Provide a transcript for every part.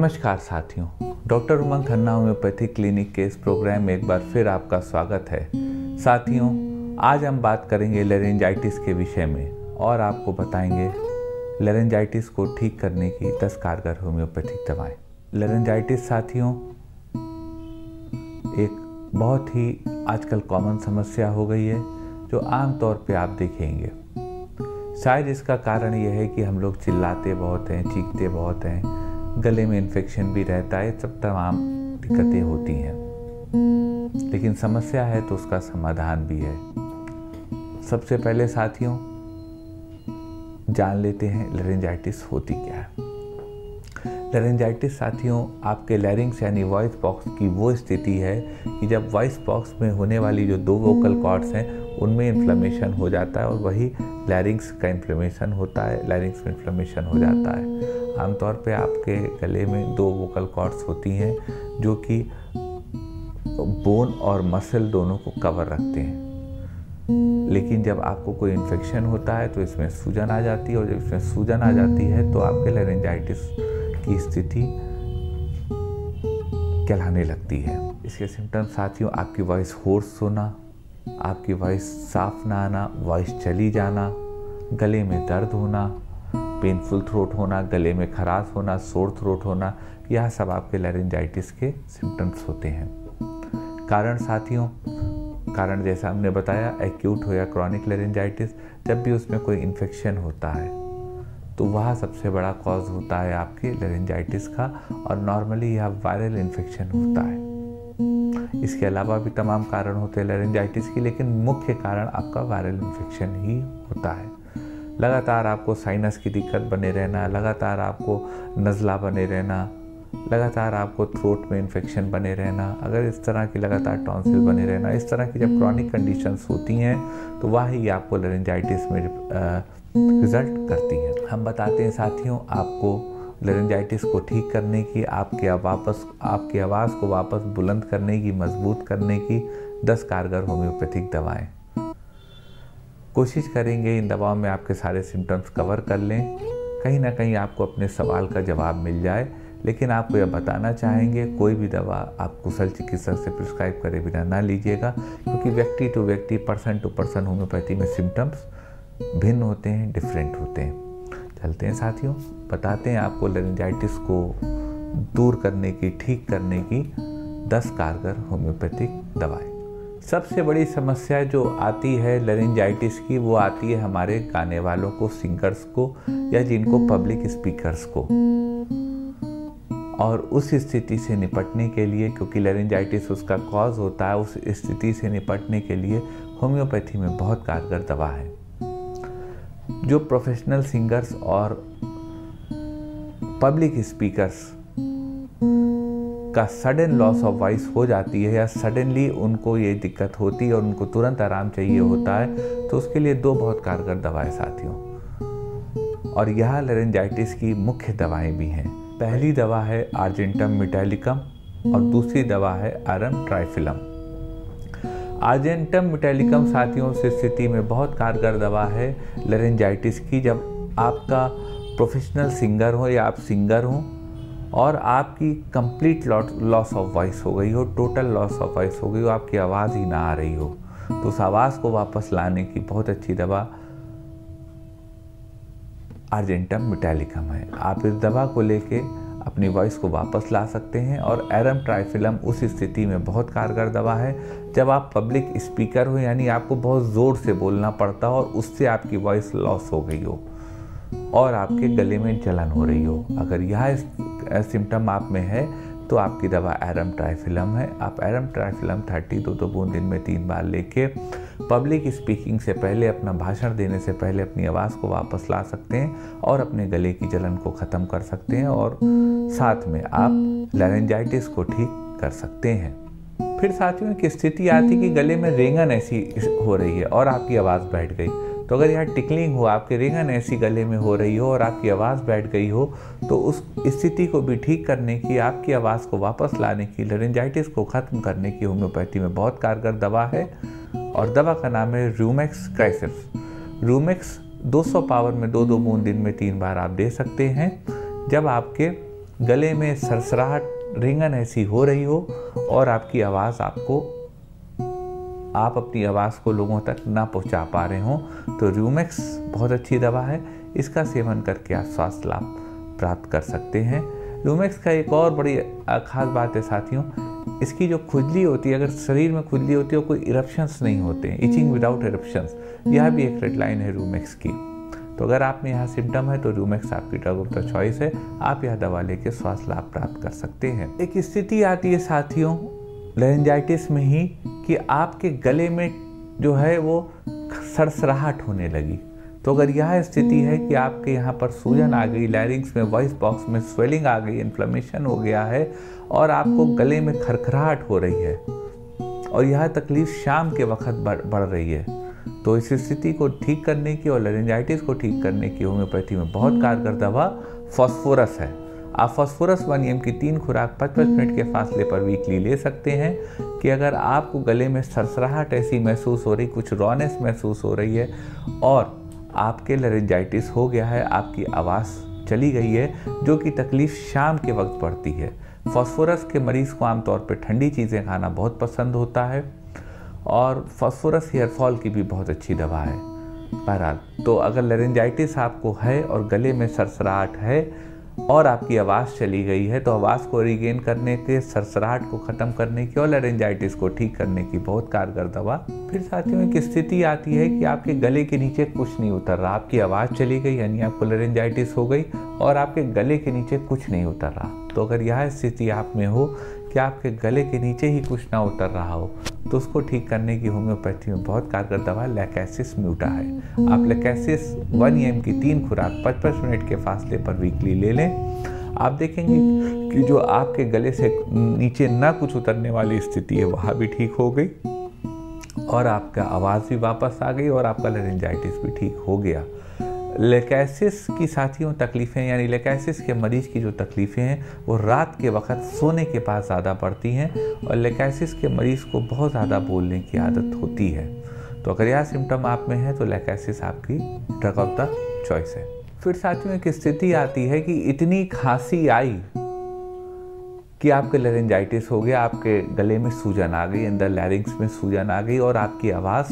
नमस्कार साथियों, doctor Umang Khanna homeopathy clinic के इस प्रोग्राम में एक बार फिर आपका स्वागत है। साथियों, आज हम बात करेंगे लैरिंजाइटिस के विषय में और आपको बताएंगे लैरिंजाइटिस को ठीक करने की 10 कारगर होम्योपैथिक दवाएं। लैरिंजाइटिस साथियों एक बहुत ही आजकल कॉमन समस्या हो गई है जो आम तौर पे आप देखेंगे। शायद इसका कारण यह है कि हम लोग चिल्लाते बहुत हैं, चीखते बहुत हैं, गले में इन्फेक्शन भी रहता है, सब तमाम दिक्कतें होती हैं। लेकिन समस्या है तो उसका समाधान भी है। सबसे पहले साथियों जान लेते हैं लैरिंजाइटिस होती क्या है। लैरिंजाइटिस साथियों आपके लैरिंग्स यानी वॉइस बॉक्स की वो स्थिति है कि जब वॉइस बॉक्स में होने वाली जो 2 वोकल कॉर्ड्स हैं उनमें इन्फ्लेमेशन हो जाता है और वही लैरिंग्स का इन्फ्लेमेशन होता है, लैरिंग्स में इन्फ्लेमेशन हो जाता है। आमतौर पे आपके गले में 2 वोकल कॉर्ड्स होती हैं जो कि बोन और मसल दोनों को कवर रखते हैं। लेकिन जब आपको कोई इन्फेक्शन होता है तो इसमें सूजन आ जाती है और जब इसमें सूजन आ जाती है तो आपके लैरिंजाइटिस की स्थिति कहलाने लगती है। इसके सिम्टम्स साथियों आपकी वॉइस होर्स होना, आपकी वॉइस साफ ना आना, वॉइस चली जाना, गले में दर्द होना, पेनफुल थ्रोट होना, गले में खराश होना, सोर थ्रोट होना, यह सब आपके लैरिंजाइटिस के सिम्टम्स होते हैं। कारण साथियों, कारण जैसा हमने बताया एक्यूट हो या क्रॉनिक लैरिंजाइटिस, जब भी उसमें कोई इन्फेक्शन होता है तो वह सबसे बड़ा कॉज होता है आपके लैरिंजाइटिस का और नॉर्मली यह वायरल इन्फेक्शन होता है। इसके अलावा भी तमाम कारण होते हैं लैरिंजाइटिस की, लेकिन मुख्य कारण आपका वायरल इन्फेक्शन ही होता है। लगातार आपको साइनस की दिक्कत बने रहना, लगातार आपको नज़ला बने रहना, लगातार आपको थ्रोट में इन्फेक्शन बने रहना, अगर इस तरह की लगातार टॉन्सिल बने रहना, इस तरह की जब क्रॉनिक कंडीशंस होती हैं तो वह ही आपको लैरिंजाइटिस में रिजल्ट करती है। हम बताते हैं साथियों आपको लैरिंजाइटिस को ठीक करने की, आपकी आवाज़ को वापस बुलंद करने की, मजबूत करने की 10 कारगर होम्योपैथिक दवाएं। कोशिश करेंगे इन दवाओं में आपके सारे सिम्टम्स कवर कर लें, कहीं ना कहीं आपको अपने सवाल का जवाब मिल जाए। लेकिन आपको यह बताना चाहेंगे कोई भी दवा आप कुशल चिकित्सक से प्रिस्क्राइब करे बिना ना लीजिएगा, क्योंकि व्यक्ति टू व्यक्ति, पर्सन टू पर्सन होम्योपैथी में सिम्टम्स भिन्न होते हैं, डिफरेंट होते हैं। चलते हैं साथियों, बताते हैं आपको लैरिंजाइटिस को दूर करने की, ठीक करने की 10 कारगर होम्योपैथिक दवाएं। सबसे बड़ी समस्या जो आती है लैरिंजाइटिस की वो आती है हमारे गाने वालों को, सिंगर्स को या जिनको पब्लिक स्पीकर्स को। और उस स्थिति से निपटने के लिए, क्योंकि लैरिंजाइटिस उसका कॉज होता है, उस स्थिति से निपटने के लिए होम्योपैथी में बहुत कारगर दवा है। जो प्रोफेशनल सिंगर्स और पब्लिक स्पीकर्स का सडन लॉस ऑफ वॉइस हो जाती है या सडनली उनको ये दिक्कत होती है और उनको तुरंत आराम चाहिए होता है, तो उसके लिए 2 बहुत कारगर दवाएं साथियों, और यह लैरिंजाइटिस की मुख्य दवाएं भी हैं। पहली दवा है आर्जेंटम मेटालिकम और दूसरी दवा है आयरन ट्राइफिलम। आर्जेंटम मेटालिकम साथियों उस स्थिति में बहुत कारगर दवा है लैरिंजाइटिस की जब आपका प्रोफेशनल सिंगर हो या आप सिंगर हो और आपकी कंप्लीट लॉस ऑफ वॉइस हो गई हो, टोटल लॉस ऑफ वॉइस हो गई हो, आपकी आवाज़ ही ना आ रही हो, तो उस आवाज़ को वापस लाने की बहुत अच्छी दवा आर्जेंटम मेटालिकम है। आप इस दवा को लेके अपनी वॉइस को वापस ला सकते हैं। और एरम ट्राइफिलम उस स्थिति में बहुत कारगर दवा है जब आप पब्लिक स्पीकर हो, यानी आपको बहुत ज़ोर से बोलना पड़ता हो और उससे आपकी वॉइस लॉस हो गई हो और आपके गले में जलन हो रही हो। अगर यह सिम्टम आप में है तो आपकी दवा एरम ट्राइफिलम है। आप एरम ट्राइफिलम 30 2 बूंद दिन में 3 बार लेके पब्लिक स्पीकिंग से पहले, अपना भाषण देने से पहले अपनी आवाज़ को वापस ला सकते हैं और अपने गले की जलन को ख़त्म कर सकते हैं और साथ में आप लैरिंजाइटिस को ठीक कर सकते हैं। फिर साथियों एक स्थिति आती कि गले में रेंगन ऐसी हो रही है और आपकी आवाज़ बैठ गई, तो अगर यहाँ टिकलिंग हो, आपके रेंगन ऐसी गले में हो रही हो और आपकी आवाज़ बैठ गई हो, तो उस स्थिति को भी ठीक करने की, आपकी आवाज़ को वापस लाने की, लैरिंजाइटिस को ख़त्म करने की होम्योपैथी में बहुत कारगर दवा है और दवा का नाम है रूमेक्स क्राइसिप्स। रूमेक्स 200 पावर में 2 बूंद दिन में 3 बार आप दे सकते हैं जब आपके गले में सरसराहट, रिंगन ऐसी हो रही हो और आपकी आवाज़ आप अपनी आवाज़ को लोगों तक ना पहुंचा पा रहे हो, तो रूमेक्स बहुत अच्छी दवा है। इसका सेवन करके आप स्वास्थ्य लाभ प्राप्त कर सकते हैं। रूमेक्स का एक और बड़ी खास बात है साथियों, इसकी जो खुजली होती है, अगर शरीर में खुजली होती है और कोई इरप्शंस नहीं होते हैं, इचिंग विदाउट इरप्शंस, यह भी एक रेड लाइन है रूमेक्स की। तो अगर आप में यहाँ सिम्टम है तो रूमेक्स आपकी ड्रग ऑफ द चॉइस है। आप यह दवा लेके स्वास्थ्य लाभ प्राप्त कर सकते हैं। एक स्थिति आती है साथियों लैरिंजाइटिस में ही कि आपके गले में जो है वो सरसराहट होने लगी। तो अगर यह स्थिति है कि आपके यहाँ पर सूजन आ गई, लैरिंग्स में, वॉइस बॉक्स में स्वेलिंग आ गई, इन्फ्लेमेशन हो गया है और आपको गले में खरखराहट हो रही है और यह तकलीफ शाम के वक्त बढ़ रही है, तो इस स्थिति को ठीक करने की और लैरिंजाइटिस को ठीक करने की होम्योपैथी में बहुत कारगर दवा फास्फोरस है। आप फास्फोरस 1 mg की 3 खुराक 55 मिनट के फासले पर वीकली ले सकते हैं कि अगर आपको गले में सरसराहट ऐसी महसूस हो रही, कुछ रॉनेस महसूस हो रही है और आपके लैरिंजाइटिस हो गया है, आपकी आवाज़ चली गई है, जो कि तकलीफ़ शाम के वक्त बढ़ती है। फास्फोरस के मरीज़ को आमतौर पर ठंडी चीज़ें खाना बहुत पसंद होता है और फास्फोरस हेयर फॉल की भी बहुत अच्छी दवा है। बहरहाल, तो अगर लैरिंजाइटिस आपको है और गले में सरसराहट है और आपकी आवाज़ चली गई है, तो आवाज़ को रिगेन करने के, सरसराहट को ख़त्म करने की और लैरिंजाइटिस को ठीक करने की बहुत कारगर दवा। फिर साथियों एक स्थिति आती है कि आपके गले के नीचे कुछ नहीं उतर रहा, आपकी आवाज़ चली गई यानी आपको लैरिंजाइटिस हो गई और आपके गले के नीचे कुछ नहीं उतर रहा। तो अगर यह स्थिति आप में हो कि आपके गले के नीचे ही कुछ ना उतर रहा हो, तो उसको ठीक करने की होम्योपैथी में बहुत कारगर दवा लैकेसिस म्यूटा है। आप लैकेसिस 1 mg की 3 खुराक 55 मिनट के फासले पर वीकली ले लें। आप देखेंगे कि जो आपके गले से नीचे ना कुछ उतरने वाली स्थिति है वहाँ भी ठीक हो गई और आपका आवाज़ भी वापस आ गई और आपका लैरिंजाइटिस भी ठीक हो गया। लैकेसिस की साथियों तकलीफ़ें, यानी लैकेसिस के मरीज़ की जो तकलीफ़ें हैं वो रात के वक्त सोने के बाद ज़्यादा बढ़ती हैं और लैकेसिस के मरीज़ को बहुत ज़्यादा बोलने की आदत होती है। तो अगर यह सिम्टम आप में है तो लैकेसिस आपकी ड्रग ऑफ द चॉइस है। फिर साथियों एक स्थिति आती है कि इतनी खांसी आई कि आपके लैरिंजाइटिस हो गया, आपके गले में सूजन आ गई, अंदर लैरिंग्स में सूजन आ गई और आपकी आवाज़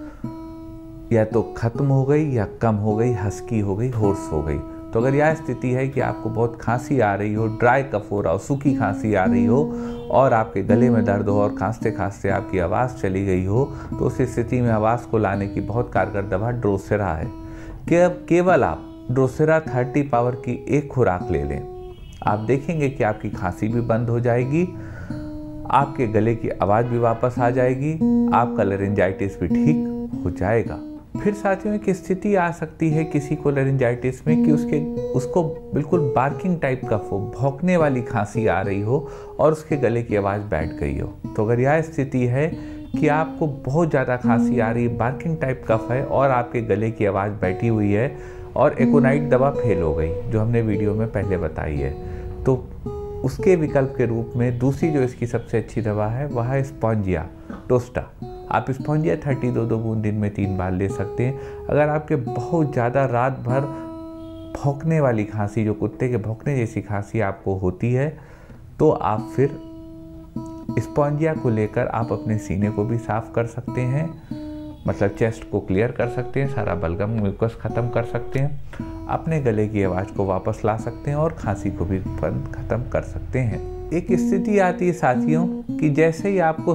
या तो ख़त्म हो गई या कम हो गई, हस्की हो गई, होर्स हो गई। तो अगर यह स्थिति है कि आपको बहुत खांसी आ रही हो, ड्राई कफ हो रहा हो, सूखी खांसी आ रही हो और आपके गले में दर्द हो और खांसते खांसते आपकी आवाज़ चली गई हो, तो उस स्थिति में आवाज़ को लाने की बहुत कारगर दवा ड्रोसेरा है। केवल आप ड्रोसेरा 30 पावर की 1 खुराक ले लें, आप देखेंगे कि आपकी खांसी भी बंद हो जाएगी, आपके गले की आवाज़ भी वापस आ जाएगी, आपका लैरिंजाइटिस भी ठीक हो जाएगा। फिर साथियों एक स्थिति आ सकती है किसी को लैरिंजाइटिस में कि उसको बिल्कुल बार्किंग टाइप कफ हो, भौंकने वाली खांसी आ रही हो और उसके गले की आवाज़ बैठ गई हो। तो अगर यह स्थिति है कि आपको बहुत ज़्यादा खांसी आ रही है, बार्किंग टाइप कफ है और आपके गले की आवाज़ बैठी हुई है और एकोनाइट दवा फेल हो गई जो हमने वीडियो में पहले बताई है, तो उसके विकल्प के रूप में दूसरी जो इसकी सबसे अच्छी दवा है वह है स्पॉन्जिया टोस्टा। आप स्पॉन्जिया 32 बूंद दिन में 3 बार ले सकते हैं। अगर आपके बहुत ज़्यादा रात भर भौंकने वाली खांसी, जो कुत्ते के भौंकने जैसी खांसी आपको होती है, तो आप फिर स्पॉन्जिया को लेकर आप अपने सीने को भी साफ कर सकते हैं, मतलब चेस्ट को क्लियर कर सकते हैं, सारा बलगम म्यूकस ख़त्म कर सकते हैं, अपने गले की आवाज़ को वापस ला सकते हैं और खांसी को भी ख़त्म कर सकते हैं। एक स्थिति आती है साथियों कि जैसे ही आपको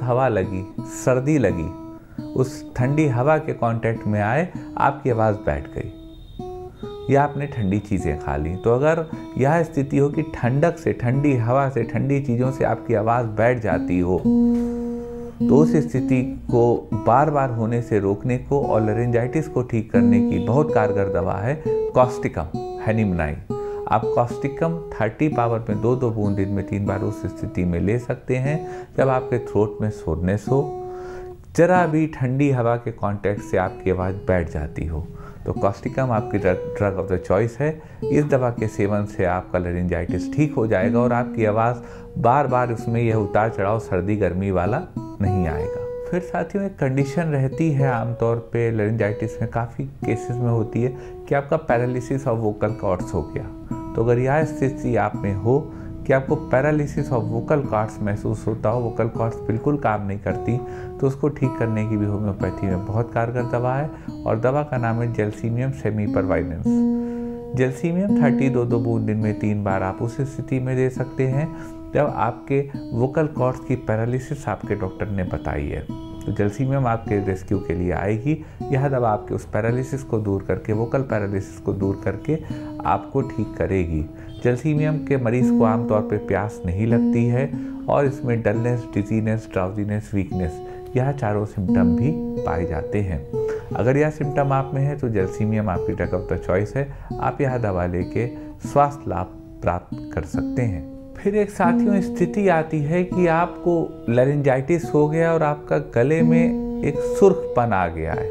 सर्दी लगी, उस ठंडी हवा के कांटेक्ट में आए, आपकी आवाज़ बैठ गई या आपने ठंडी चीज़ें खा ली। तो अगर यह स्थिति हो कि ठंडक से, ठंडी हवा से, ठंडी चीज़ों से आपकी आवाज़ बैठ जाती हो, तो उस स्थिति को बार बार होने से रोकने को और लैरिंजाइटिस को ठीक करने की बहुत कारगर दवा है कॉस्टिकम हेनिमनाइन। आप कॉस्टिकम 30 पावर में 2 बूंद दिन में 3 बार उस स्थिति में ले सकते हैं जब आपके थ्रोट में सोरनेस हो, जरा भी ठंडी हवा के कांटेक्ट से आपकी आवाज़ बैठ जाती हो, तो कॉस्टिकम आपकी ड्रग ऑफ द चॉइस है। इस दवा के सेवन से आपका लैरिंजाइटिस ठीक हो जाएगा और आपकी आवाज़ बार बार उसमें यह उतार चढ़ाव सर्दी गर्मी वाला नहीं आएगा। फिर साथियों एक कंडीशन रहती है आमतौर पे लैरिंजाइटिस में, काफ़ी केसेस में होती है कि आपका पैरालिसिस ऑफ वोकल कॉर्ड्स हो गया। तो अगर यह स्थिति आप में हो कि आपको पैरालिसिस ऑफ वोकल कॉर्ड्स महसूस होता हो, वोकल कॉर्ड्स बिल्कुल काम नहीं करती, तो उसको ठीक करने की भी होम्योपैथी में बहुत कारगर दवा है और दवा का नाम है जेल्सीमियम सेमीपरवाइलेंस। जेल्सीमियम 30 2 बूंद दिन में 3 बार आप उस स्थिति में दे सकते हैं जब आपके वोकल कॉर्ड्स की पैरालिसिस आपके डॉक्टर ने बताई है। तो जेल्सीमियम आपके रेस्क्यू के लिए आएगी। यह दवा आपके उस पैरालिसिस को दूर करके, वोकल पैरालिसिस को दूर करके आपको ठीक करेगी। जेल्सीमियम के मरीज़ को आमतौर पे प्यास नहीं लगती है और इसमें डलनेस, डिजीनेस, ड्राउजीनेस, वीकनेस, यह चारों सिम्टम भी पाए जाते हैं। अगर यह सिम्टम आप में है तो जेल्सीमियम आपकी ड्रग ऑफ द चॉइस है। आप यह दवा लेके स्वास्थ्य लाभ प्राप्त कर सकते हैं। फिर एक साथियों स्थिति आती है कि आपको लैरिंजाइटिस हो गया और आपका गले में एक सुर्खपन आ गया है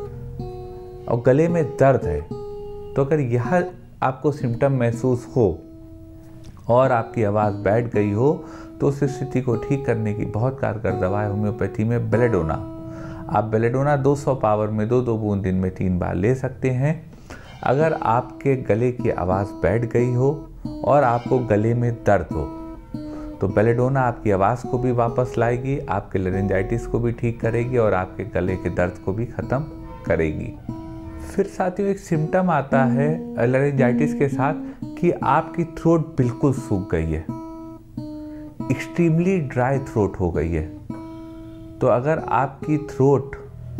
और गले में दर्द है। तो अगर यह आपको सिम्टम महसूस हो और आपकी आवाज़ बैठ गई हो तो उस स्थिति को ठीक करने की बहुत कारगर दवा है होम्योपैथी में बेलेडोना। आप बेलेडोना 200 पावर में 2 बूंद दिन में 3 बार ले सकते हैं। अगर आपके गले की आवाज़ बैठ गई हो और आपको गले में दर्द हो तो बेलेडोना आपकी आवाज़ को भी वापस लाएगी, आपके लैरिंजाइटिस को भी ठीक करेगी और आपके गले के दर्द को भी ख़त्म करेगी। फिर साथियों एक सिम्टम आता है लैरिंजाइटिस के साथ कि आपकी थ्रोट बिल्कुल सूख गई है, एक्सट्रीमली ड्राई थ्रोट हो गई है। तो अगर आपकी थ्रोट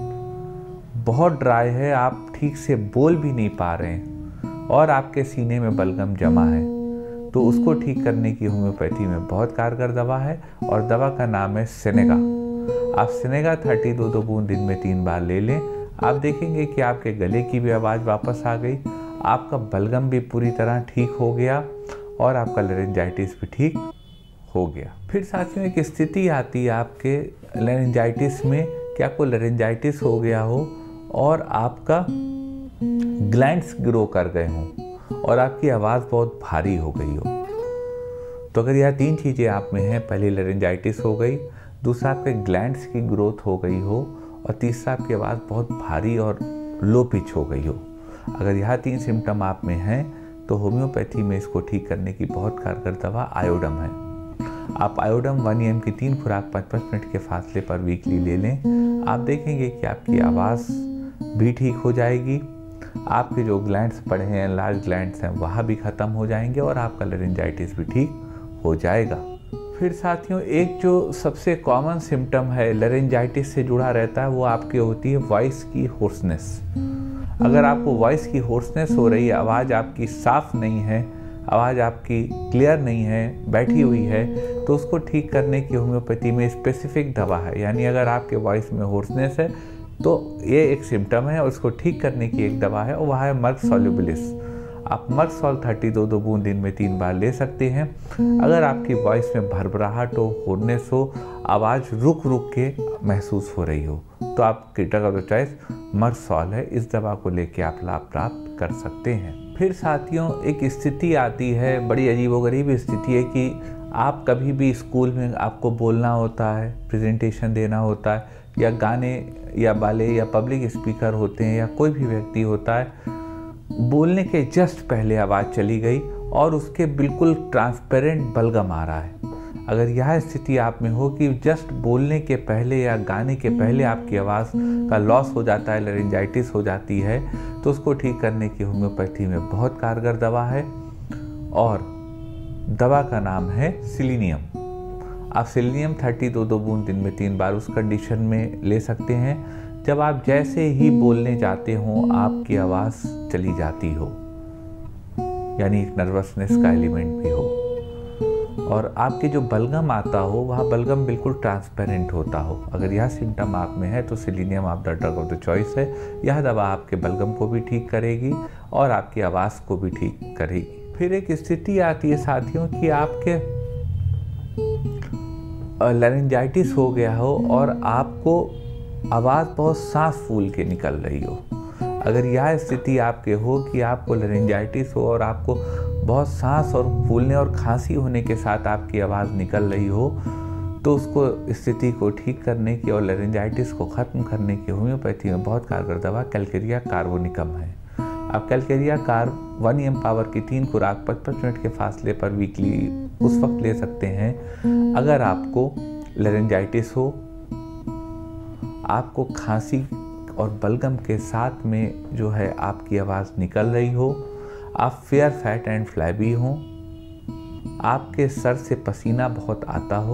बहुत ड्राई है, आप ठीक से बोल भी नहीं पा रहे हैं और आपके सीने में बलगम जमा है, तो उसको ठीक करने की होम्योपैथी में बहुत कारगर दवा है और दवा का नाम है सेनेगा। आप सेनेगा 30 2 बूंद दिन में 3 बार ले लें। आप देखेंगे कि आपके गले की भी आवाज़ वापस आ गई, आपका बलगम भी पूरी तरह ठीक हो गया और आपका लैरिंजाइटिस भी ठीक हो गया। फिर साथियों एक स्थिति आती है आपके लैरिंजाइटिस में कि आपको लैरिंजाइटिस हो गया हो और आपका ग्लैंड्स ग्रो कर गए हों और आपकी आवाज़ बहुत भारी हो गई हो। तो अगर यह 3 चीज़ें आप में हैं, पहली लैरिंजाइटिस हो गई, दूसरा आपके ग्लैंड्स की ग्रोथ हो गई हो और तीसरा आपकी आवाज़ बहुत भारी और लो पिच हो गई हो। अगर यह 3 सिम्टम आप में हैं तो होम्योपैथी में इसको ठीक करने की बहुत कारगर दवा आयोडम है। आप आयोडम 1 mg की 3 खुराक 5-5 मिनट के फासले पर वीकली ले लें। आप देखेंगे कि आपकी आवाज़ भी ठीक हो जाएगी, आपके जो ग्लैंड्स पड़े हैं, लार्ज ग्लैंड्स हैं, वह भी ख़त्म हो जाएंगे और आपका लैरिंजाइटिस भी ठीक हो जाएगा। फिर साथियों एक जो सबसे कॉमन सिम्टम है लैरिंजाइटिस से जुड़ा रहता है वो आपकी होती है वॉइस की होर्सनेस। अगर आपको वॉइस की होर्सनेस हो रही है, आवाज़ आपकी साफ नहीं है, आवाज़ आपकी क्लियर नहीं है, बैठी हुई है, तो उसको ठीक करने की होम्योपैथी में स्पेसिफिक दवा है। यानी अगर आपके वॉइस में होर्सनेस है तो ये एक सिम्टम है और उसको ठीक करने की एक दवा है और वह है मर्क सॉल्युबिलिस। आप मर्क सॉल 30 2 बूंद दिन में 3 बार ले सकते हैं। अगर आपकी वॉइस में भरभराहट हो, होर्सनेस हो, आवाज़ रुक रुक के महसूस हो रही हो तो आपकी drug of the choice merc sol है। इस दवा को लेके आप लाभ प्राप्त कर सकते हैं। फिर साथियों एक स्थिति आती है, बड़ी अजीबोगरीब स्थिति है कि आप कभी भी स्कूल में आपको बोलना होता है, प्रेजेंटेशन देना होता है, या गाने या बाले या पब्लिक स्पीकर होते हैं या कोई भी व्यक्ति होता है, बोलने के जस्ट पहले आवाज़ चली गई और उसके बिल्कुल ट्रांसपेरेंट बलगम आ रहा है। अगर यह स्थिति आप में हो कि जस्ट बोलने के पहले या गाने के पहले आपकी आवाज़ का लॉस हो जाता है, लैरिंजाइटिस हो जाती है, तो उसको ठीक करने की होम्योपैथी में बहुत कारगर दवा है और दवा का नाम है सिलीनियम। आप सिलीनियम 30 2 बूंद दिन में 3 बार उस कंडीशन में ले सकते हैं जब आप जैसे ही बोलने जाते हो आपकी आवाज़ चली जाती हो, यानी एक नर्वसनेस का एलिमेंट भी हो और आपके जो बलगम आता हो वह बलगम बिल्कुल ट्रांसपेरेंट होता हो। अगर यह सिम्टम आप में है तो सिलीनियम आप the drug of the choice है। यह दवा आपके बलगम को भी ठीक करेगी और आपकी आवाज़ को भी ठीक करेगी। फिर एक स्थिति आती है साथियों कि आपके लैरिंजाइटिस हो गया हो और आपको आवाज़ बहुत सांस फूल के निकल रही हो। अगर यह स्थिति आपके हो कि आपको लैरिंजाइटिस हो और आपको बहुत सांस और फूलने और खांसी होने के साथ आपकी आवाज़ निकल रही हो, तो उसको स्थिति को ठीक करने की और लैरिंजाइटिस को ख़त्म करने की होम्योपैथी में बहुत कारगर दवा कैल्केरिया कार्बोनिकम है। आप कैलकेरिया कार्ब 1 mg पावर की 3 खुराक 55 मिनट के फासले पर वीकली उस वक्त ले सकते हैं अगर आपको लैरिंजाइटिस हो, आपको खांसी और बलगम के साथ में जो है आपकी आवाज़ निकल रही हो, आप फेयर फैट एंड फ्लैबी हों, आपके सर से पसीना बहुत आता हो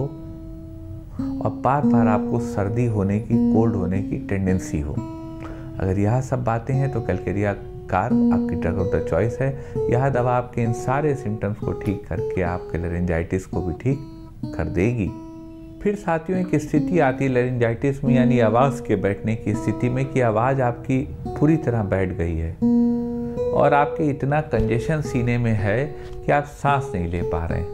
और बार बार आपको सर्दी होने की, कोल्ड होने की टेंडेंसी हो। अगर यह सब बातें हैं तो कैलकेरिया कार्ब आपकी ड्रग ऑफ द चॉइस है। यह दवा आपके इन सारे सिम्टम्स को ठीक करके आपके लैरिंजाइटिस को भी ठीक कर देगी। फिर साथियों एक स्थिति आती है लैरिंजाइटिस में, यानी आवाज़ के बैठने की स्थिति में, कि आवाज़ आपकी पूरी तरह बैठ गई है और आपके इतना कंजेशन सीने में है कि आप सांस नहीं ले पा रहे हैं।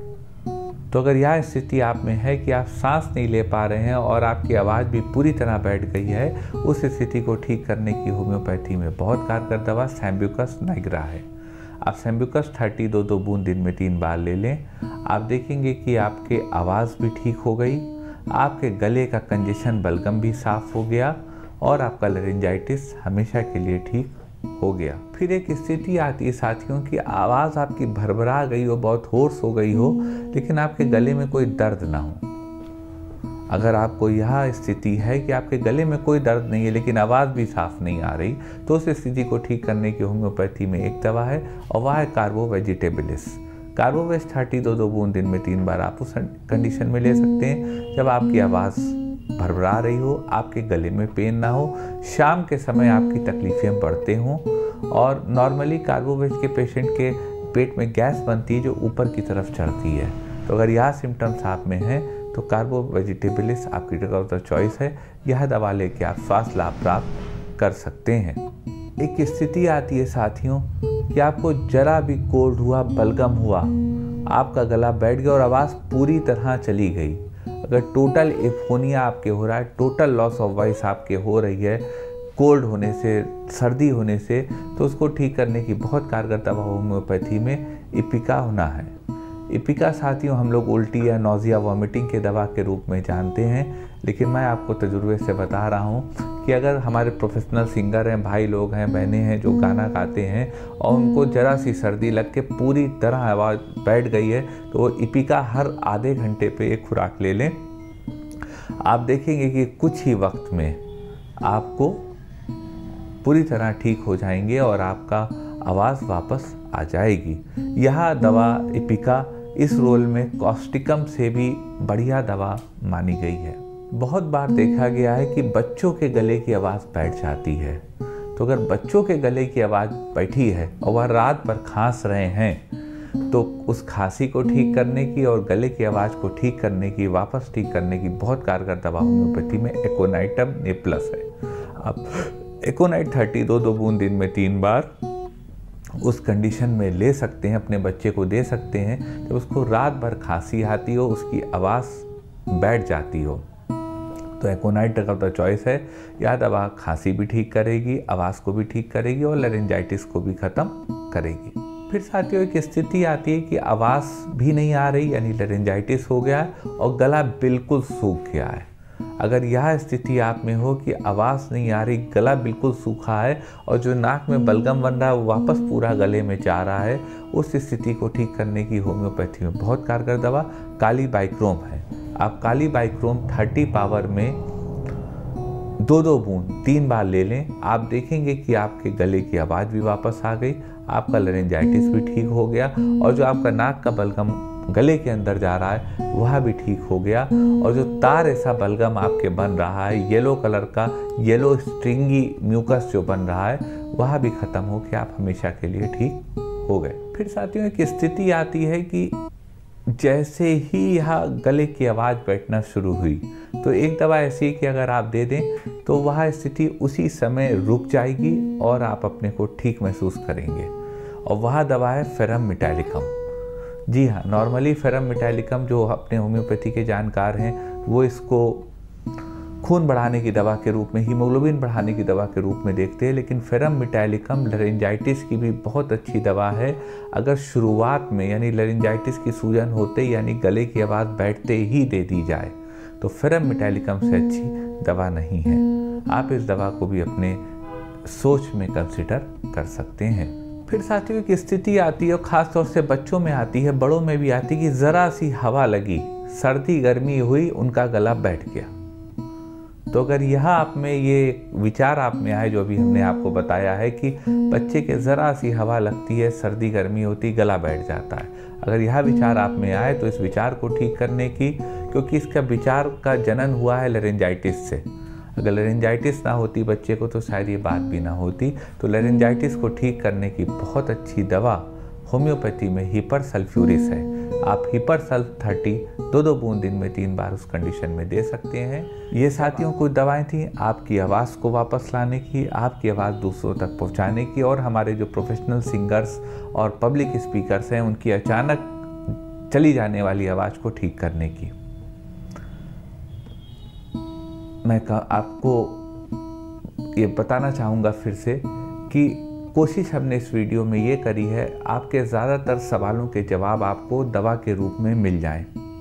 तो अगर यह स्थिति आप में है कि आप सांस नहीं ले पा रहे हैं और आपकी आवाज़ भी पूरी तरह बैठ गई है, उस स्थिति को ठीक करने की होम्योपैथी में बहुत कारगर दवा सैम्ब्यूकस नाइग्रा है। आप सैम्ब्यूकस 30 2 बूंद दिन में 3 बार ले लें। आप देखेंगे कि आपके आवाज़ भी ठीक हो गई, आपके गले का कंजेशन बलगम भी साफ हो गया और आपका लैरिंजाइटिस हमेशा के लिए ठीक हो गया। फिर एक स्थिति आती है साथियों की आवाज़ आपकी भरभरा गई हो, बहुत होर्स हो गई हो, लेकिन आपके गले में कोई दर्द ना हो। अगर आपको यह स्थिति है कि आपके गले में कोई दर्द नहीं है लेकिन आवाज़ भी साफ नहीं आ रही, तो उस स्थिति को ठीक करने की होम्योपैथी में एक दवा है और वह है कार्बो वेजिटेबलिस। कार्बोवेज 30 2 बूंद दिन में 3 बार आप उस कंडीशन में ले सकते हैं जब आपकी आवाज़ भरभरा रही हो, आपके गले में पेन ना हो, शाम के समय आपकी तकलीफ़ें बढ़ते हों और नॉर्मली कार्बोवेज के पेशेंट के पेट में गैस बनती है जो ऊपर की तरफ चढ़ती है। तो अगर यह सिम्टम्स आप में हैं तो कार्बो वेजिटेबलिस आपकी ड्रग ऑफ द चॉइस है। यह दवा लेके आप स्वास्थ्य लाभ प्राप्त कर सकते हैं। एक स्थिति आती है साथियों कि आपको जरा भी कोल्ड हुआ, बलगम हुआ, आपका गला बैठ गया और आवाज़ पूरी तरह चली गई। अगर टोटल एफोनिया आपके हो रहा है, टोटल लॉस ऑफ वॉइस आपके हो रही है कोल्ड होने से, सर्दी होने से, तो उसको ठीक करने की बहुत कारगर दवा होम्योपैथी में इपिका होना है। इपिका साथियों हम लोग उल्टी या नोजिया वॉमिटिंग के दवा के रूप में जानते हैं, लेकिन मैं आपको तजुर्बे से बता रहा हूँ कि अगर हमारे प्रोफेशनल सिंगर हैं, भाई लोग हैं, बहनें हैं जो गाना गाते हैं और उनको ज़रा सी सर्दी लग के पूरी तरह आवाज़ बैठ गई है, तो वो इपिका हर आधे घंटे पे एक खुराक ले लें। आप देखेंगे कि कुछ ही वक्त में आपको पूरी तरह ठीक हो जाएंगे और आपका आवाज़ वापस आ जाएगी। यह दवा इपिका इस रोल में कॉस्टिकम से भी बढ़िया दवा मानी गई है। बहुत बार देखा गया है कि बच्चों के गले की आवाज़ बैठ जाती है, तो अगर बच्चों के गले की आवाज़ बैठी है और वह रात भर खांस रहे हैं, तो उस खांसी को ठीक करने की और गले की आवाज़ को ठीक करने की, वापस ठीक करने की बहुत कारगर दवा होम्योपैथी में एकोनाइटम ने प्लस है। आप एकोनाइट 30 2 बूंद दिन में 3 बार उस कंडीशन में ले सकते हैं, अपने बच्चे को दे सकते हैं जब उसको रात भर खांसी आती हो, उसकी आवाज़ बैठ जाती हो। तो aconite drug of the choice है। यह दवा खांसी भी ठीक करेगी, आवाज़ को भी ठीक करेगी और लैरिंजाइटिस को भी ख़त्म करेगी। फिर साथियों एक स्थिति आती है कि आवाज़ भी नहीं आ रही, यानी लैरिंजाइटिस हो गया है और गला बिल्कुल सूख गया है। अगर यह स्थिति आप में हो कि आवाज़ नहीं आ रही, गला बिल्कुल सूखा है और जो नाक में बलगम बन रहा है वो वापस पूरा गले में जा रहा है, उस स्थिति को ठीक करने की होम्योपैथी में बहुत कारगर दवा काली बाइक्रोम है। आप काली बाइक्रोम 30 पावर में 2 बूंद 3 बार ले लें। आप देखेंगे कि आपके गले की आवाज़ भी वापस आ गई, आपका लैरिंजाइटिस भी ठीक हो गया और जो आपका नाक का बलगम गले के अंदर जा रहा है वह भी ठीक हो गया और जो तार ऐसा बलगम आपके बन रहा है, येलो कलर का, येलो स्ट्रिंगी म्यूकस जो बन रहा है, वह भी ख़त्म हो के आप हमेशा के लिए ठीक हो गए। फिर साथियों एक स्थिति आती है कि जैसे ही यह गले की आवाज़ बैठना शुरू हुई, तो एक दवा ऐसी कि अगर आप दे दें तो वह स्थिति उसी समय रुक जाएगी और आप अपने को ठीक महसूस करेंगे, और वह दवा है फेरम मेटालिकम। जी हाँ, नॉर्मली फेरम मेटालिकम जो अपने होम्योपैथी के जानकार हैं वो इसको खून बढ़ाने की दवा के रूप में, हीमोग्लोबिन बढ़ाने की दवा के रूप में देखते हैं, लेकिन फेरम मेटालिकम लैरिंजाइटिस की भी बहुत अच्छी दवा है। अगर शुरुआत में यानी लैरिंजाइटिस की सूजन होते यानी गले की आवाज़ बैठते ही दे दी जाए तो फेरम मेटालिकम से अच्छी दवा नहीं है। आप इस दवा को भी अपने सोच में कंसिडर कर सकते हैं। फिर साथियों एक स्थिति आती है और ख़ास तौर से बच्चों में आती है, बड़ों में भी आती है कि ज़रा सी हवा लगी, सर्दी गर्मी हुई, उनका गला बैठ गया। तो अगर यह आप में ये विचार आप में आए जो अभी हमने आपको बताया है कि बच्चे के ज़रा सी हवा लगती है, सर्दी गर्मी होती, गला बैठ जाता है, अगर यह विचार आप में आए तो इस विचार को ठीक करने की, क्योंकि इसका विचार का जनन हुआ है लेरिंजाइटिस से, अगर लेरिंजाइटिस ना होती बच्चे को तो शायद ये बात भी ना होती। तो लेरिंजाइटिस को ठीक करने की बहुत अच्छी दवा होम्योपैथी में हिपर सल्फ्यूरिस है। आप हिपर सल्फ 30 2 बूंद दिन में 3 बार उस कंडीशन में दे सकते हैं। ये साथियों कुछ दवाएं थी आपकी आवाज़ को वापस लाने की, आपकी आवाज़ दूसरों तक पहुंचाने की, और हमारे जो प्रोफेशनल सिंगर्स और पब्लिक स्पीकर्स हैं उनकी अचानक चली जाने वाली आवाज़ को ठीक करने की। मैं आपको ये बताना चाहूँगा फिर से कि कोशिश हमने इस वीडियो में ये करी है आपके ज़्यादातर सवालों के जवाब आपको दवा के रूप में मिल जाएं।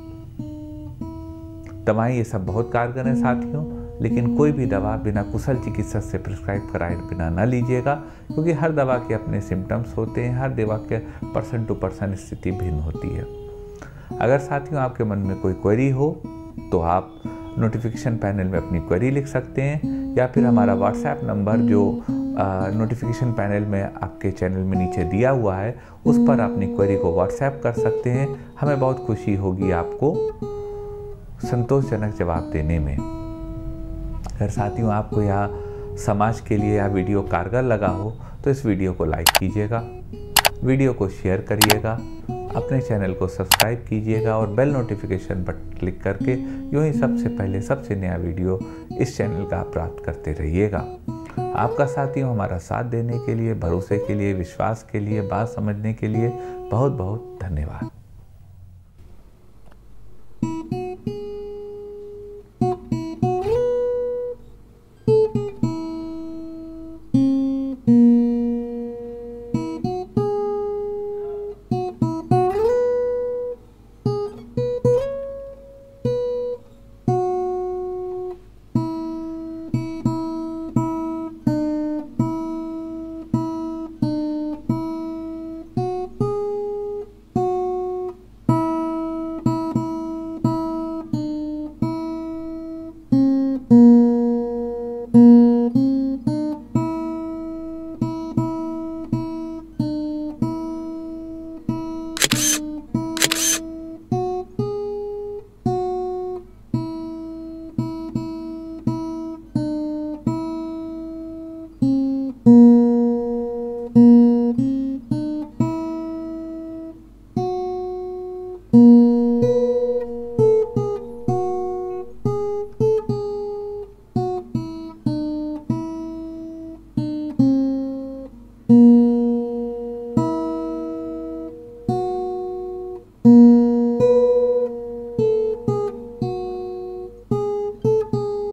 दवाएं ये सब बहुत कारगर हैं साथियों, लेकिन कोई भी दवा बिना कुशल चिकित्सक से प्रिस्क्राइब कराए बिना ना लीजिएगा, क्योंकि हर दवा के अपने सिम्टम्स होते हैं, हर दवा के पर्सन टू पर्सन स्थिति भिन्न होती है। अगर साथियों आपके मन में कोई क्वेरी हो तो आप नोटिफिकेशन पैनल में अपनी क्वेरी लिख सकते हैं, या फिर हमारा व्हाट्सएप नंबर जो नोटिफिकेशन पैनल में आपके चैनल में नीचे दिया हुआ है उस पर अपनी क्वेरी को व्हाट्सएप कर सकते हैं। हमें बहुत खुशी होगी आपको संतोषजनक जवाब देने में। अगर साथियों आपको यह समाज के लिए यह वीडियो कारगर लगा हो तो इस वीडियो को लाइक कीजिएगा, वीडियो को शेयर करिएगा, अपने चैनल को सब्सक्राइब कीजिएगा और बेल नोटिफिकेशन पर क्लिक करके यूँ ही सबसे पहले सबसे नया वीडियो इस चैनल का प्राप्त करते रहिएगा। आपका साथियों हमारा साथ देने के लिए, भरोसे के लिए, विश्वास के लिए, बात समझने के लिए बहुत बहुत धन्यवाद।